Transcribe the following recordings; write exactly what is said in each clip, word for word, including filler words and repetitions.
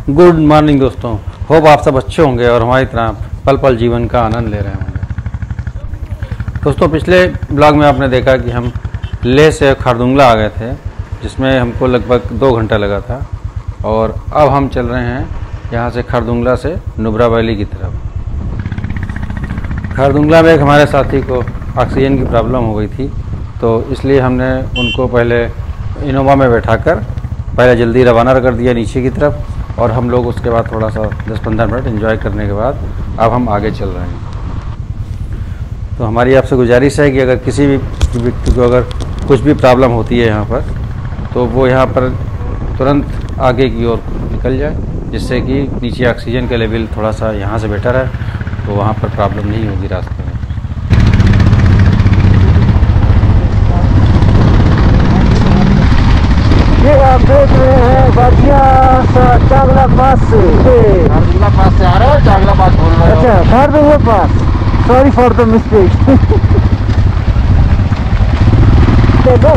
Good morning दोस्तों, hope आप सब अच्छे होंगे और हमारी तरह पल पल जीवन का आनंद ले रहे होंगे। दोस्तों, पिछले ब्लॉग में आपने देखा कि हम लेह से खारदुंगला आ गए थे, जिसमें हमको लगभग दो घंटा लगा था और अब हम चल रहे हैं यहाँ से खारदुंगला से नुब्रा वैली की तरफ। खारदुंगला में एक हमारे साथी को ऑक्सीजन की प्रॉब्लम हो गई थी, तो इसलिए हमने उनको पहले इनोवा में बैठाकर पहले जल्दी रवाना कर दिया नीचे की तरफ, और हम लोग उसके बाद थोड़ा सा दस पंद्रह मिनट एंजॉय करने के बाद अब हम आगे चल रहे हैं। तो हमारी आपसे गुजारिश है कि अगर किसी भी व्यक्ति को अगर कुछ भी प्रॉब्लम होती है यहाँ पर, तो वो यहाँ पर तुरंत आगे की ओर निकल जाए, जिससे कि नीचे ऑक्सीजन का लेवल थोड़ा सा यहाँ से बेटर है, तो वहाँ पर प्रॉब्लम नहीं होगी रास्ते में। ये आप देख रहे हैं बाजिया चांगला पास से खारदुंगला पास से आ रहे हो, चांगला पास बोल रहे हो? अच्छा, Khardungla pass, sorry for the mistake. देखो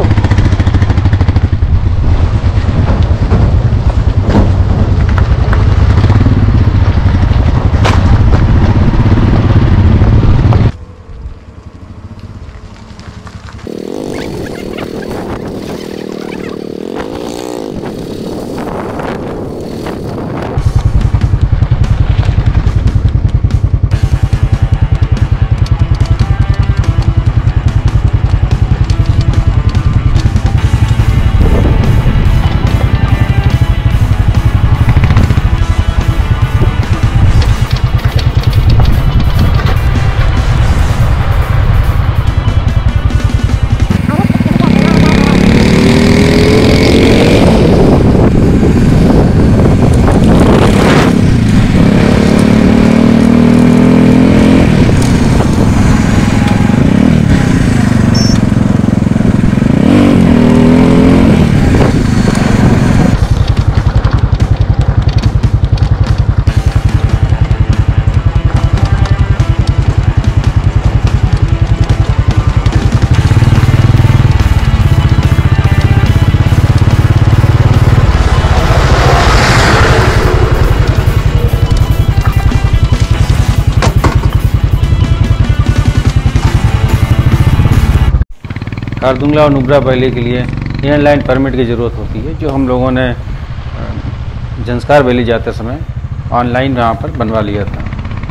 खारदुंगला और नुब्रा वैली के लिए इनलाइन परमिट की ज़रूरत होती है, जो हम लोगों ने जंस्कार वैली जाते समय ऑनलाइन वहाँ पर बनवा लिया था।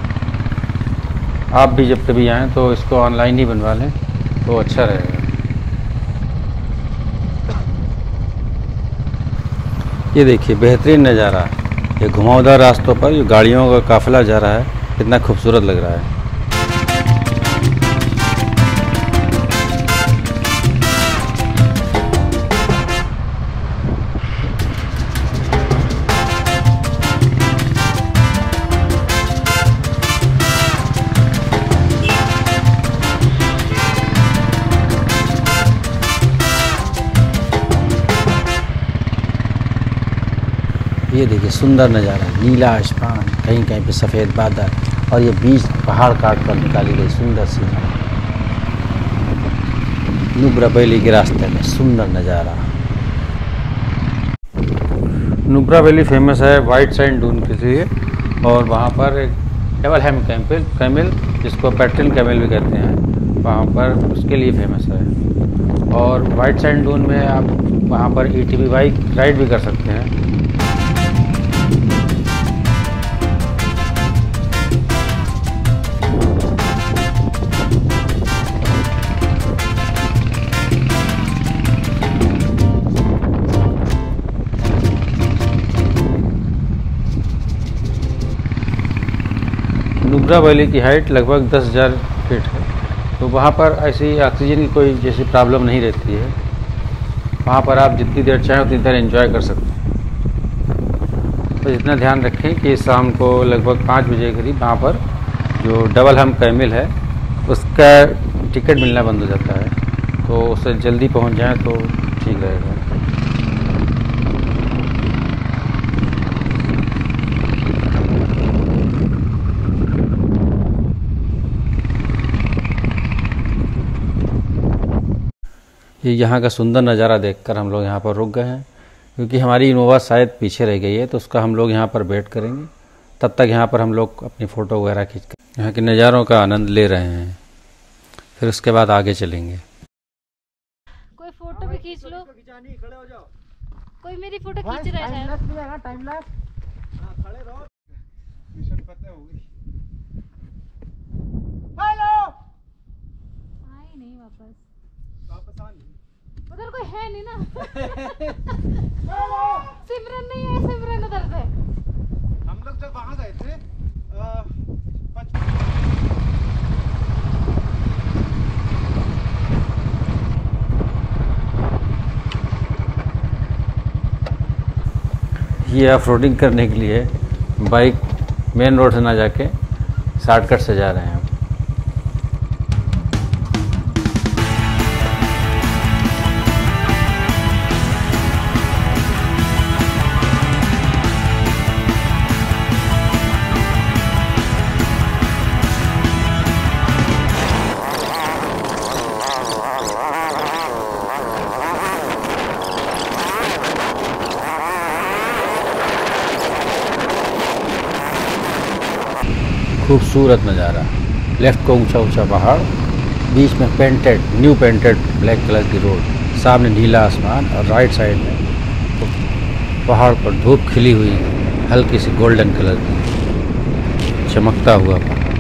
आप भी जब कभी आएँ तो इसको ऑनलाइन ही बनवा लें तो अच्छा रहेगा। ये देखिए बेहतरीन नज़ारा, ये घुमावदार रास्तों पर ये गाड़ियों का काफिला जा रहा है, कितना खूबसूरत लग रहा है। ये देखिए सुंदर नज़ारा, नीला आसमान, कहीं कहीं पे सफ़ेद बादल, और ये बीच पहाड़ काट कर निकाली गई सुंदर सी नुब्रा वैली के रास्ते में सुंदर नज़ारा। नुब्रा वैली फेमस है वाइट सैंड डून के लिए, और वहाँ पर एक डबल हेम कैम्पल कैमल जिसको पैट्रिन कैमल भी कहते हैं, वहाँ पर उसके लिए फेमस है। और वाइट सैंड डून में आप वहाँ पर A T V bike ride भी कर सकते हैं। नुब्रा वैली की हाइट लगभग दस हज़ार फीट है, तो वहाँ पर ऐसी ऑक्सीजन की कोई जैसी प्रॉब्लम नहीं रहती है। वहाँ पर आप जितनी देर चाहें उतनी देर एंजॉय कर सकते हैं। तो इतना ध्यान रखें कि शाम को लगभग पाँच बजे के करीब वहाँ पर जो डबल हम कैमल है उसका टिकट मिलना बंद हो जाता है, तो उससे जल्दी पहुँच जाएँ तो ठीक रहेगा। ये यहाँ का सुंदर नज़ारा देखकर हम लोग यहाँ पर रुक गए हैं। क्योंकि हमारी इनोवा शायद पीछे रह गई है, तो उसका हम लोग यहाँ पर वेट करेंगे। तब तक यहाँ पर हम लोग अपनी फ़ोटो वगैरह खींच कर यहाँ के नज़ारों का आनंद ले रहे हैं, फिर उसके बाद आगे चलेंगे। कोई फोटो भी खींच लो, कोई मेरी फोटो खींच रहा है। टाइम लैप्स खड़े रहो, मिशन फतेह हो गई। हेलो आई नहीं वापस, वापस आ नहीं, उधर कोई है नहीं ना। सिमरन नहीं है, सिमरन उधर से। हम लोग जब वहाँ गए थे आ, ये ऑफ रोडिंग करने के लिए बाइक मेन रोड से ना जाके शॉर्टकट से जा रहे हैं हम। खूबसूरत नज़ारा, लेफ्ट को ऊंचा ऊंचा पहाड़, बीच में painted new painted black colour की रोड, सामने नीला आसमान और राइट साइड में तो पहाड़ पर धूप खिली हुई हल्की सी गोल्डन कलर की चमकता हुआ पहाड़।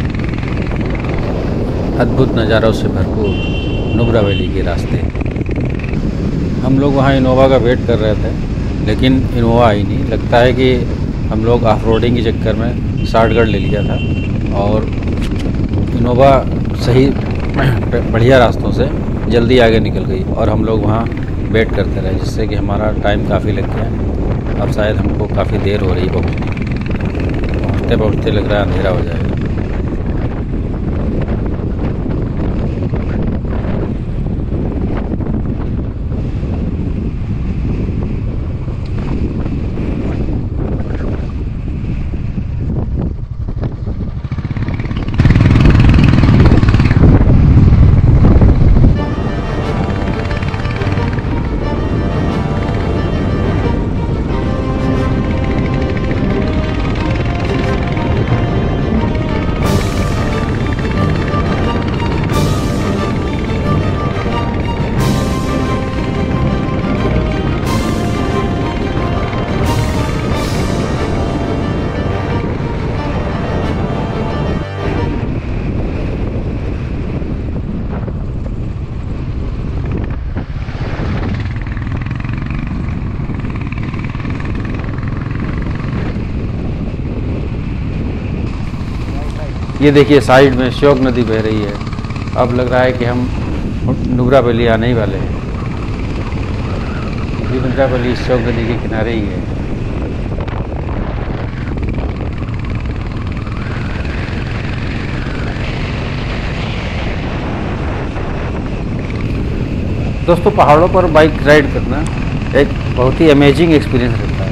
अद्भुत नज़ारों से भरपूर नुब्रा वैली के रास्ते। हम लोग वहाँ इनोवा का वेट कर रहे थे, लेकिन इनोवा आई नहीं। लगता है कि हम लोग ऑफ रोडिंग के चक्कर में शॉर्टकट ले लिया था और इनोवा सही बढ़िया रास्तों से जल्दी आगे निकल गई और हम लोग वहाँ वेट करते रहे, जिससे कि हमारा टाइम काफ़ी लग गया। अब शायद हमको काफ़ी देर हो रही पहुँचने पहुँचते पहुँचते लग रहा है अंधेरा हो जाएगा। ये देखिए साइड में श्योक नदी बह रही है। अब लग रहा है कि हम नुब्रा वैली आने ही वाले हैं। ये नुब्रा वैली श्योक नदी के किनारे ही है। दोस्तों, पहाड़ों पर बाइक राइड करना एक बहुत ही अमेजिंग एक्सपीरियंस रहता है।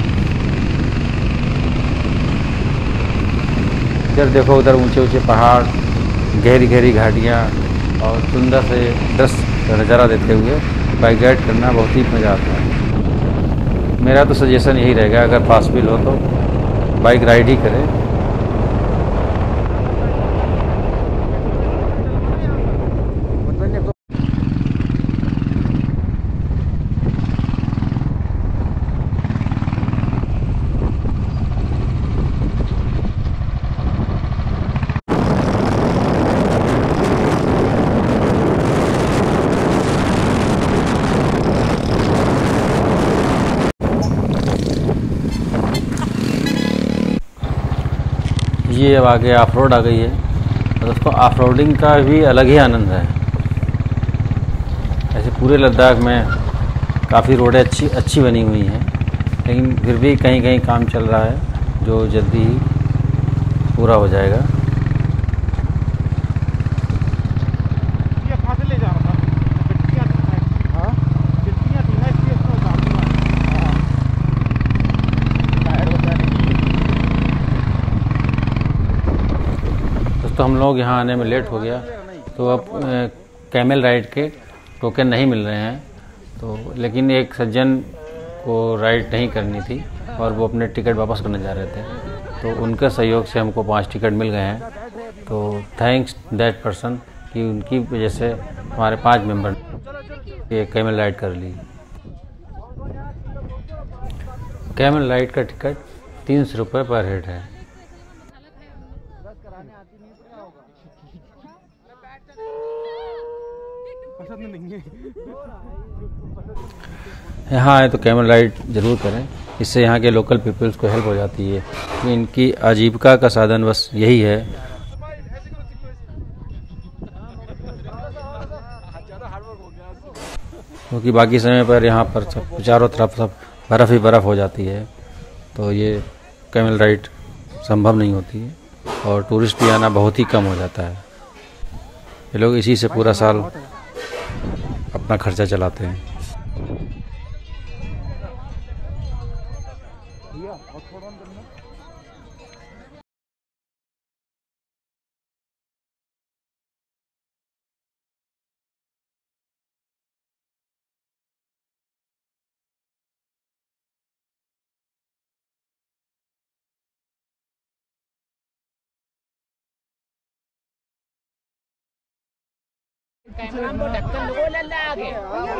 इधर देखो, उधर ऊंचे ऊंचे पहाड़, गहरी गहरी घाटियाँ और सुंदर से दृश्य का नज़ारा देते हुए बाइक राइड करना बहुत ही मज़ा आता है। मेरा तो सजेशन यही रहेगा, अगर पॉसिबल हो तो बाइक राइड ही करें। ये अब आगे ऑफ रोड आ गई है। दोस्तों, ऑफ रोडिंग का भी अलग ही आनंद है। ऐसे पूरे लद्दाख में काफ़ी रोडें अच्छी अच्छी बनी हुई हैं, लेकिन फिर भी कहीं कहीं काम चल रहा है जो जल्दी ही पूरा हो जाएगा। तो हम लोग यहाँ आने में लेट हो गया, तो अब कैमल राइड के टोकन नहीं मिल रहे हैं। तो लेकिन एक सज्जन को राइड नहीं करनी थी और वो अपने टिकट वापस करने जा रहे थे, तो उनके सहयोग से हमको पांच टिकट मिल गए हैं। तो थैंक्स दैट पर्सन कि उनकी वजह से हमारे पांच मेंबर ये कैमल राइड कर ली। कैमल राइड का टिकट तीन सौ रुपये पर हेड है। यहाँ आए तो कैमल राइड ज़रूर करें, इससे यहाँ के लोकल पीपल्स को हेल्प हो जाती है। इनकी आजीविका का साधन बस यही है। क्योंकि बाकी समय पर यहाँ पर सब चारों तरफ सब बर्फ़ ही बर्फ़ हो जाती है, तो ये कैमल राइड संभव नहीं होती है और टूरिस्ट भी आना बहुत ही कम हो जाता है। ये लोग इसी से पूरा साल अपना खर्चा चलाते हैं। कैमरा में ढक्कन लगो ले ले आगे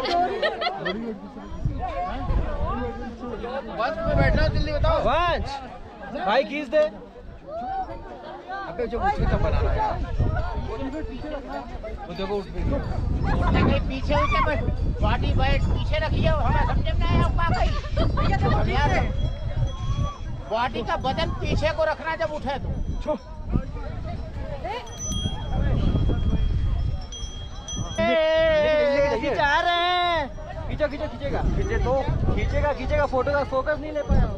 बस में बैठना जल्दी बताओ। वंश भाई खींच दे। अबे जो मुझे तो बना रहा है वो देखो उठने के पीछे उठे बस बॉडी वेट पीछे रखिए। हमें समझ में आया आपका भाई यार बॉडी का वजन पीछे को रखना जब उठे तो। खींचा रहे हैं, खींचो खींचो खींचेगा खींचे तो खींचेगा खींचेगा फोटो का फोकस नहीं ले पाया।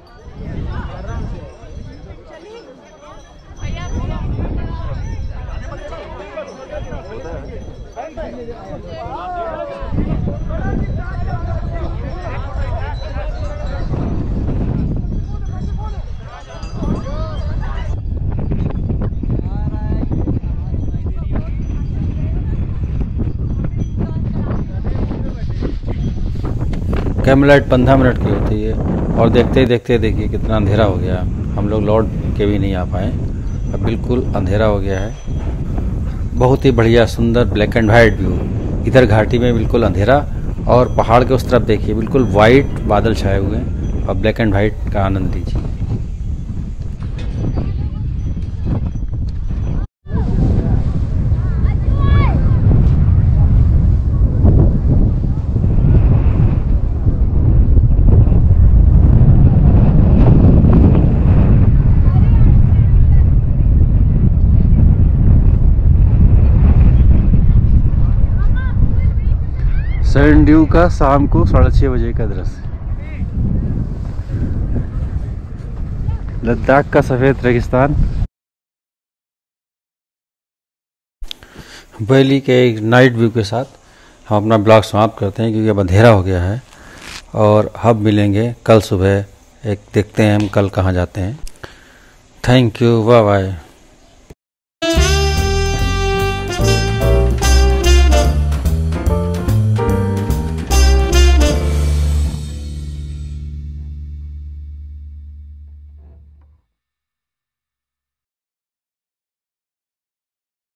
कैमल राइड पंद्रह मिनट की होती है और देखते ही देखते देखिए कितना अंधेरा हो गया। हम लोग लौट के भी नहीं आ पाए, अब बिल्कुल अंधेरा हो गया है। बहुत ही बढ़िया सुंदर ब्लैक एंड वाइट व्यू। इधर घाटी में बिल्कुल अंधेरा और पहाड़ के उस तरफ देखिए बिल्कुल वाइट बादल छाए हुए हैं और ब्लैक एंड वाइट का आनंद लीजिए। सैंड ड्यू का शाम को साढ़े छः बजे का दृश्य। लद्दाख का सफ़ेद रेगिस्तान। वैली के एक नाइट व्यू के साथ हम अपना ब्लॉग समाप्त करते हैं, क्योंकि अब अंधेरा हो गया है और अब मिलेंगे कल सुबह। एक देखते हैं हम कल कहाँ जाते हैं। Thank you, bye bye.